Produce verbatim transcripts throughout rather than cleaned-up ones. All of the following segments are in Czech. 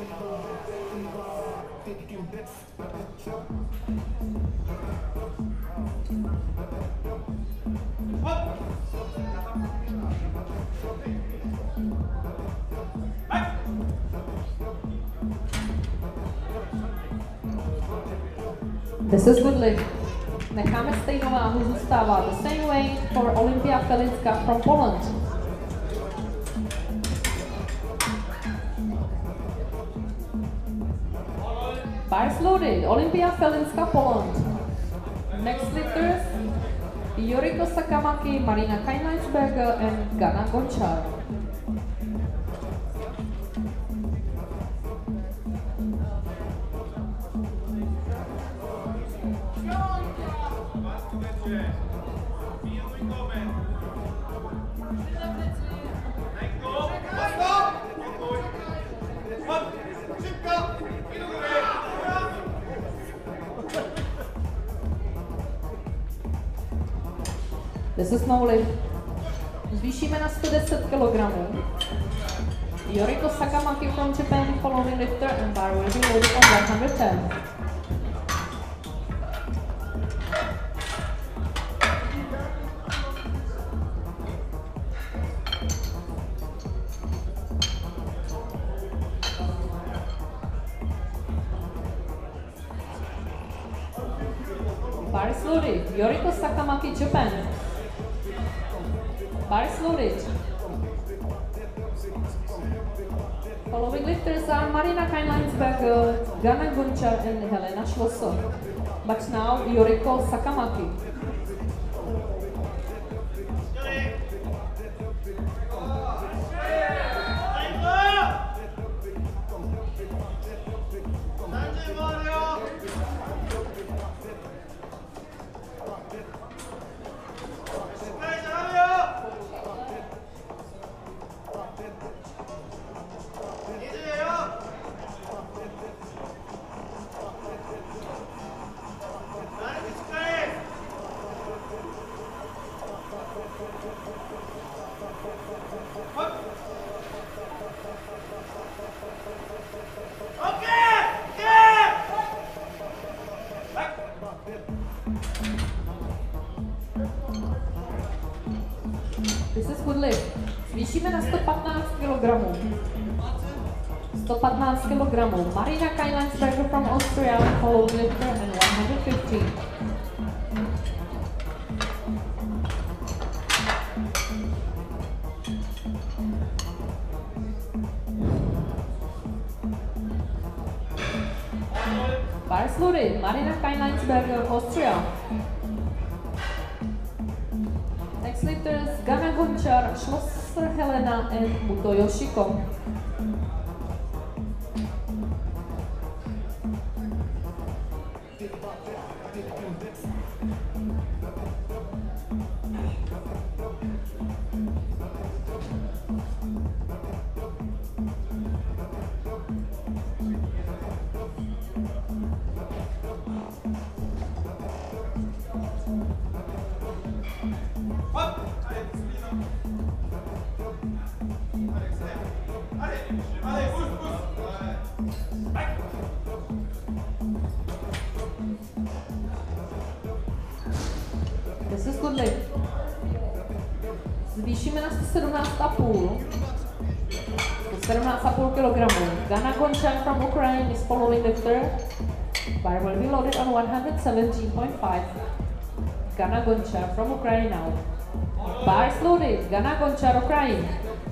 This is good lift. Necháme stejnou váhu, zůstává the same weight for Olympia Felinska from Poland. Bars loaded, Olympia Felinska, Poland. Next lifters, Yoriko Sakamaki, Marina Kainleinsberger and Gana Gončar. This is no lift. Zvýšíme na sto deset kilogramů. Yoriko Sakamaki from Japan, following lifter, and bar will be loaded on one hundred ten. Bar is loaded. Yoriko Sakamaki, Japan. Bar is loaded. Following lifters are Marina Kainleinsberger, Gana Gončar and Helena Schlosser. But now Yoriko Sakamaki. This is good lift. Zvýšíme na sto patnáct kilogramů. sto patnáct kilogramů. Marina Kainleinsberger from Austria, followed lifter and one hundred fifty. Bars loaded. Marina Kainleinsberger, Austria. Next lifters Gana Gončar, Schlosser Helena and Muto Yoshiko. This is good lift. Zvýšíme na sto sedmnáct a půl. sto sedmnáct a půl kilogramů. Gana Gončar from Ukraine is following lifter. Bar will be loaded on one hundred seventeen point five. Gana Gončar from Ukraine now. Bar is loaded. Gana Gončar, Ukraine.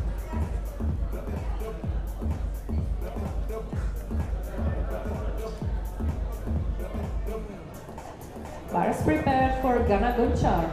Bar is prepared for Gana Gončar.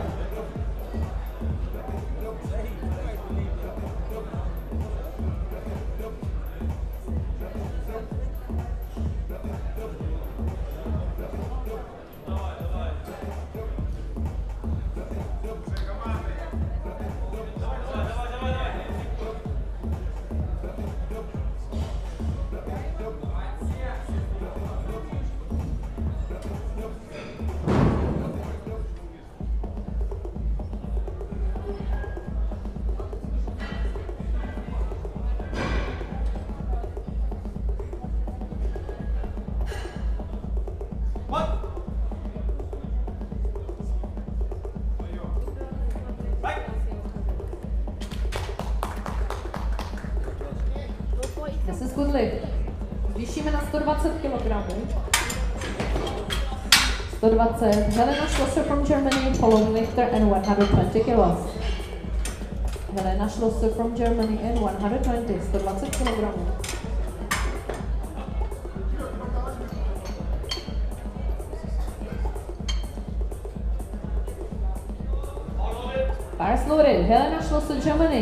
good lift. Zvýšíme na sto dvacet kilogramů. sto dvacet. Helena Schlosser from Germany, following lifter, and one hundred twenty kilos. Helena Schlosser from Germany and one hundred twenty. sto dvacet kilogramů. Bars loaded. Helena Schlosser, Germany.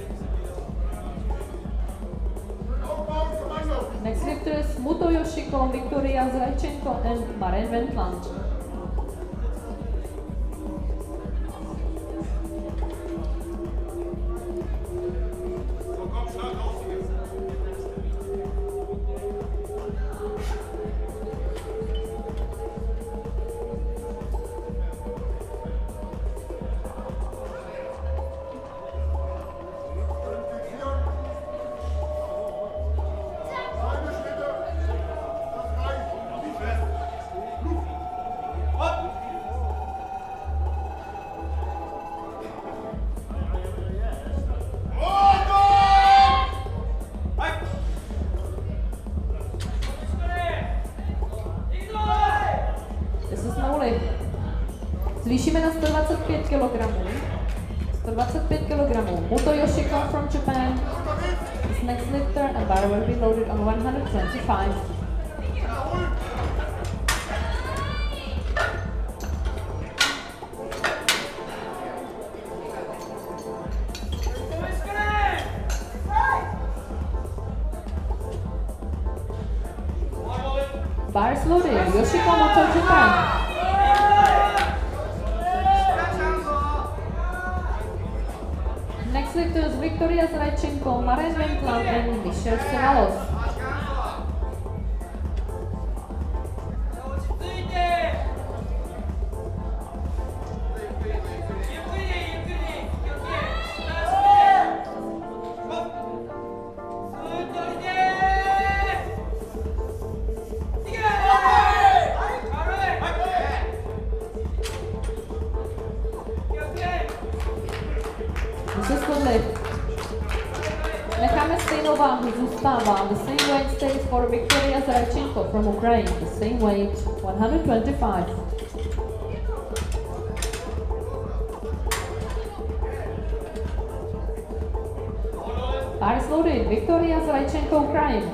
Next lifters, Muto Yoshiko, Victoria Zrajchenko, and Maren Ventland. Zvýšíme na sto dvacet pět kilogramů. sto dvacet pět kilogramů. Muto Yoshiko from Japan. This next lifter and bar will be loaded on one hundred twenty-five. Bars loaded. Yoshiko, Muto, Japan. Next lifters, Victoria Zrajchenko, Maren Ventland, and Michelle Sevalos. Necháme stejnou váhu, zůstává. The same weight stays for Victoria Zrajchenko from Ukraine. The same weight, one hundred twenty-five. Bars loaded. Victoria Zrajchenko, Ukraine.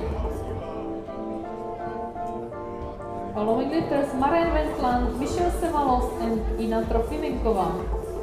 Following lifters, Maren Ventland, Michelle Sevalos, and Ina Trofimenková.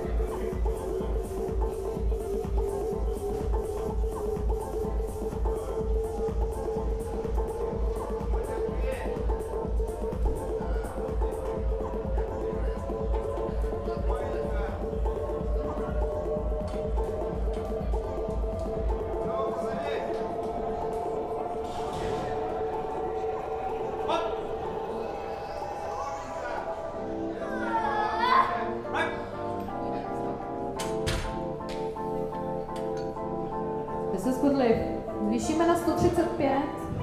This is good lift. Zvýšíme na sto třicet pět.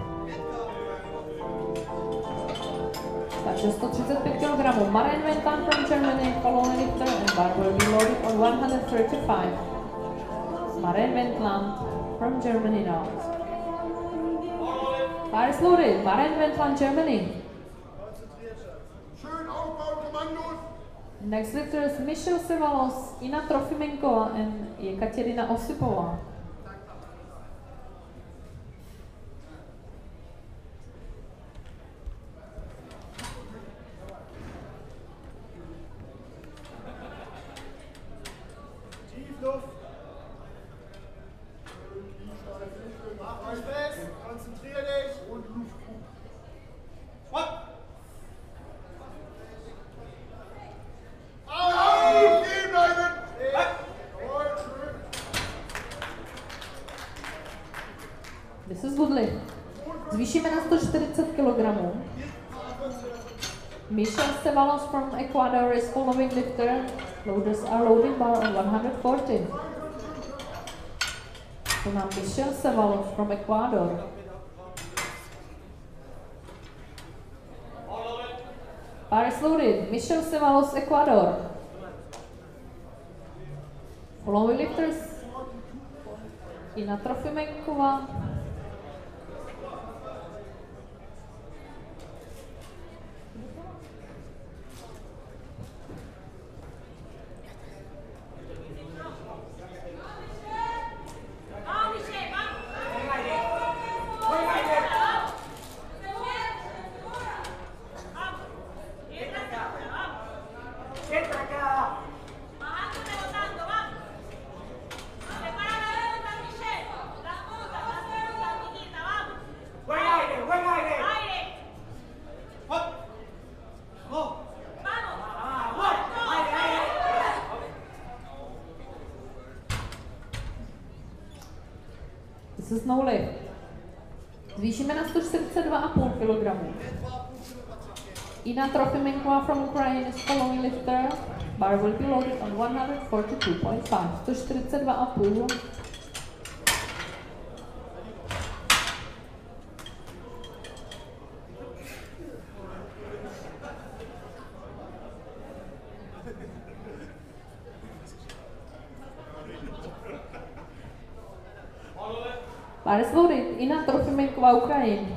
Takže sto třicet pět kilogramů. Maren Ventland from Germany, following lifter, and bar will be loaded on one hundred thirty-five. Maren Ventland from Germany now. Bar is loaded. Maren Ventland, Germany. Next lifters, Michelle Sevalos, Ina Trofimenková, and Jekaterina Osipová. Konzentrier dich und Luft. Auf, stehen bleiben! Jawohl, schön. This is good lift. Zvýšíme na sto čtyřicet kilogramů. Michelle Sevalos from Ecuador is following lifter. Loaders are loading bar on one hundred forty. So now Michelle Sevalos from Ecuador. Bar is loaded. Michelle Sevalos, Ecuador. Following lifters, Ina Trofimenková, Entra acá. Bajando, rebotando, vamos. Separa la derecha, Michelle. La punta, la derecha, chiquita, vamos. Buen aire, buen aire. Aire. Hop. Vamos. Vamos. Vamos. Aire, aire. This is no lift. Zvýšíme na sto čtyřicet dva a půl kilogramů. Ina Trofimenková from Ukraine is following lifter. Bar will be loaded on one hundred forty-two point five. sto čtyřicet dva a půl. Bar is loaded. Ina Trofimenková, Ukraine.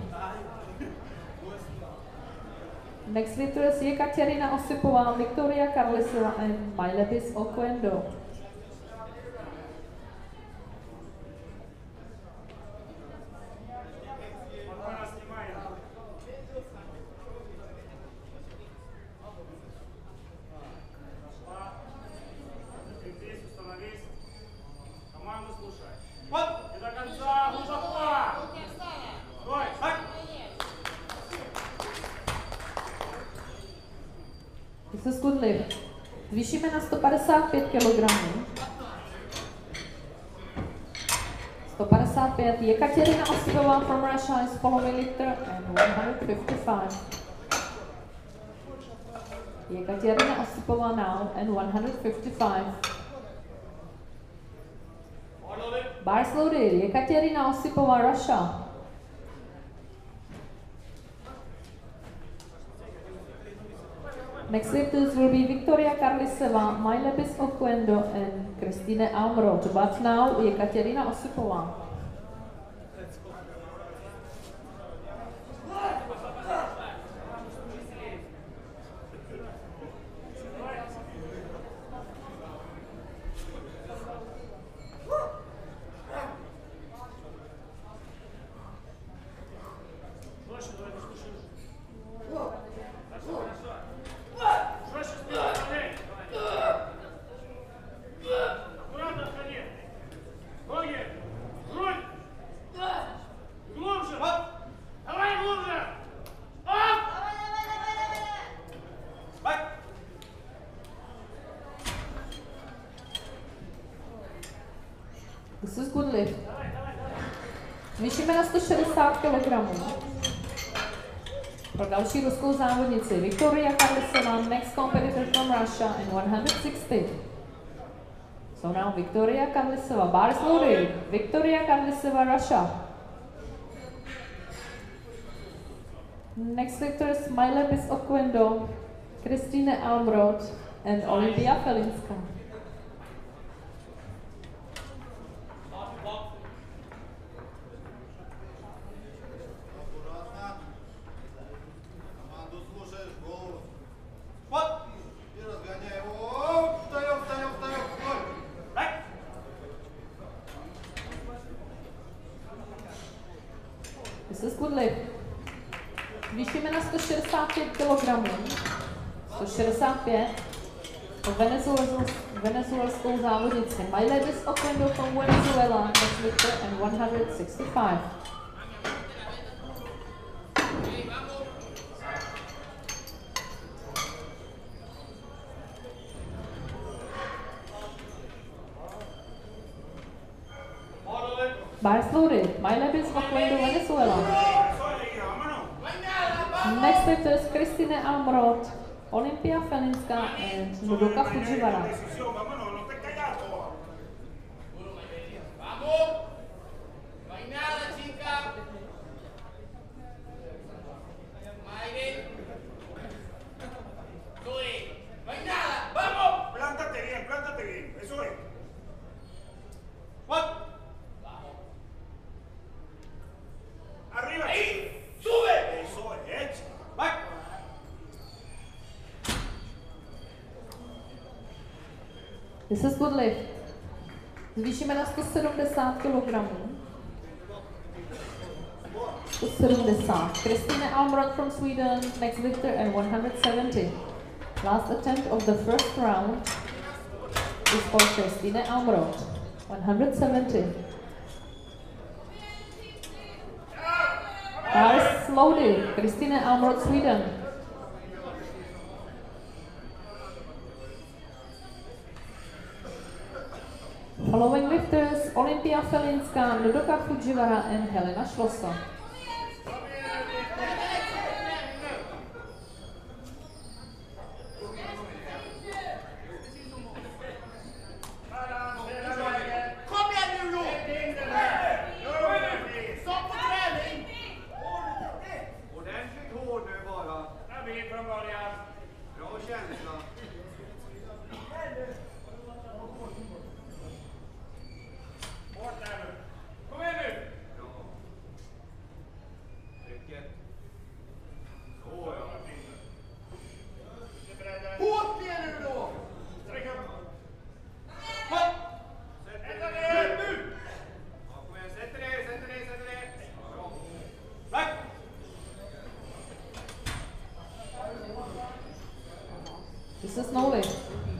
Next lifters je Kateřina Osipová, Viktoria Karlisova and Majlepis Oquendo. This is good lift. Zvýšíme na sto padesát pět kilogramů. sto padesát pět. Jekaterina Osipová from Russia is following lifter and one hundred fifty-five. Jekaterina Osipová now and one hundred fifty-five. Bars loaded. Jekaterina Osipová, Russia. Next lifters will be Viktoria Karliseva, Majlepis Oquendo and Kristine Almroth. But now Jekaterina Osipová. This is good lift. Zvýšíme na sto šedesát kilogramů. Pro další ruskou závodnici Viktoria Karlisova, next competitor from Russia in one hundred sixty. So now Viktoria Karlisova, bar is loaded. Viktoria Karlisova, Russia. Next lifters Majlepis Oquendo, Kristine Almroth and Olympia Felinska. This is good lift. Zvýšíme na sto šedesát pět kilogramů. sto šedesát pět. Po venezuelskou závodnici Majlepis Oquendo from Venezuela, next lifter and one hundred sixty-five. Bars loaded. Majlepis Oquendo, Venezuela. Next lifters Kristine Almroth, Olympia Felinska and Nodoka Fujiwara. This is good lift. Zvýšíme na sto sedmdesát kilogramů. sto sedmdesát. Kristine Almroth from Sweden, next lifter and one hundred seventy. Last attempt of the first round is for Kristine Almroth, one hundred seventy. Lars Lodi, Kristine Almroth, Sweden. Following lifters, Olympia Felinska, Nodoka Fujiwara and Helena Schlosser. Kom igen nu då! Stopp på träning! Ordentligt hård nu bara. Stabil från början. Bra känsla. Hårt där nu. Kom igen nu! Bra. Trycket. Så ja. Hårt ner nu då! Sträck upp. Hopp! Sätt Ända dig ner ner. nu! Ja, kom igen. Sätt dig ner, sätt dig ner, sätt dig ner. Bra. Right! This is Norway.